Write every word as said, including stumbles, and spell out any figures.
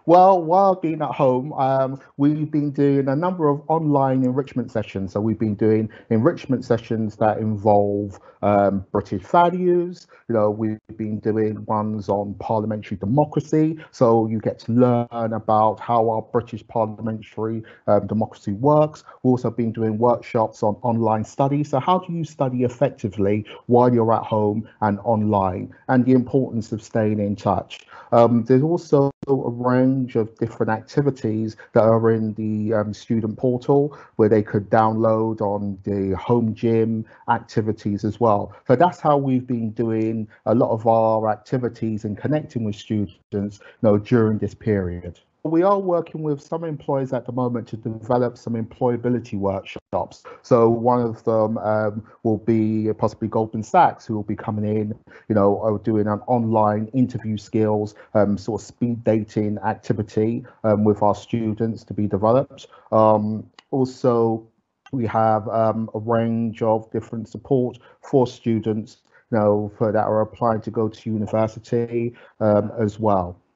Well, while being at home, um, we've been doing a number of online enrichment sessions. So we've been doing enrichment sessions that involve um, British values. You know, we've been doing ones on parliamentary democracy. So you get to learn about how our British parliamentary um, democracy works. We've also been doing workshops on online study. So how do you study effectively while you're at home and online, and the importance of staying in touch. Um, there's also a range of different activities that are in the um, student portal where they could download on the home gym activities as well. So that's how we've been doing a lot of our activities and connecting with students, you know, during this period. We are working with some employers at the moment to develop some employability workshops. So one of them um, will be possibly Goldman Sachs, who will be coming in, you know, uh, doing an online interview skills, um, sort of speed dating activity um, with our students to be developed. Um, also, we have um, a range of different support for students, you know, for that are applying to go to university um, as well.